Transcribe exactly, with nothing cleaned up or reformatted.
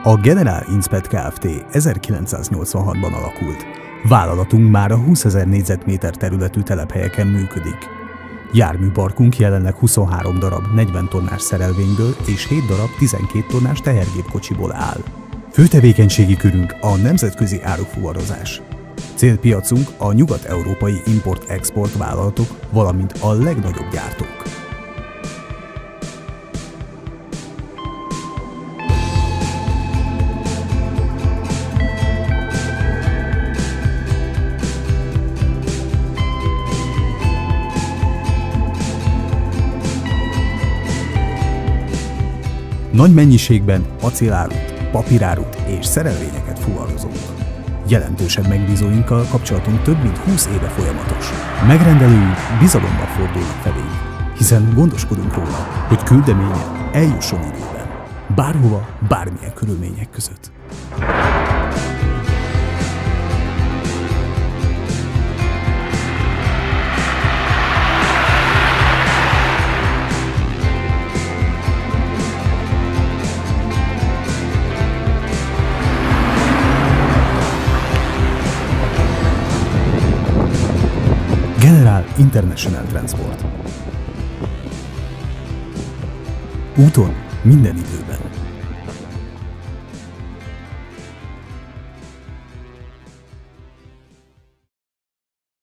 A General Inspect Kft. ezerkilencszáznyolcvanhatban alakult. Vállalatunk már a húszezer négyzetméter területű telephelyeken működik. Járműparkunk jelenleg huszonhárom darab negyven tonnás szerelvényből és hét darab tizenkét tonnás tehergépkocsiból áll. Fő tevékenységi körünk a nemzetközi árufuvarozás. Célpiacunk a nyugat-európai import-export vállalatok, valamint a legnagyobb gyártók. Nagy mennyiségben acélárut, papírárut és szerelvényeket fuvarozunk. Jelentősebb megbízóinkkal kapcsolatunk több mint húsz éve folyamatos. Megrendelőink bizalommal fordulnak felénk, hiszen gondoskodunk róla, hogy küldeménye eljusson időben, bárhova, bármilyen körülmények között. General International Transport. Úton minden időben.